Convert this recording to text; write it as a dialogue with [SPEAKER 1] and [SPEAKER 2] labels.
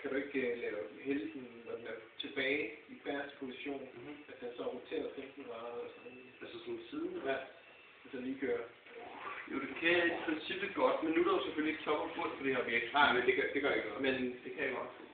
[SPEAKER 1] kan du ikke lave hele den, når den er tilbage i bagerste position, at den så roterer 15 grader og sådan noget.
[SPEAKER 2] Altså sådan siden?
[SPEAKER 1] Ja, altså lige kører.
[SPEAKER 2] Jo, det kan i princippet godt, men nu er der jo selvfølgelig ikke top og bund på det her objekt.
[SPEAKER 1] Nej, men det gør ikke noget.
[SPEAKER 2] Men det kan jeg godt.